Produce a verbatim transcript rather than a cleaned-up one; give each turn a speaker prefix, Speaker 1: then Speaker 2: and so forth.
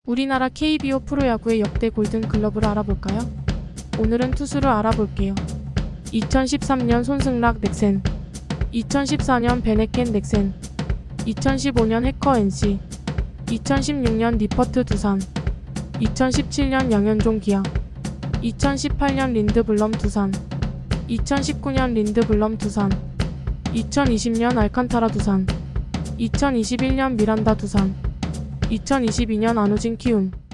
Speaker 1: 우리나라 케이비오 프로야구의 역대 골든글러브를 알아볼까요? 오늘은 투수를 알아볼게요. 이천십삼 년 손승락 넥센, 이천십사 년 베네켄 넥센, 이천십오 년 해커 엔씨, 이천십육 년 니퍼트 두산, 이천십칠 년 양현종 기아, 이천십팔 년 린드블럼 두산, 이천십구 년 린드블럼 두산, 이천이십 년 알칸타라 두산, 이천이십일 년 미란다 두산, 이천이십이 년 안우진 키움.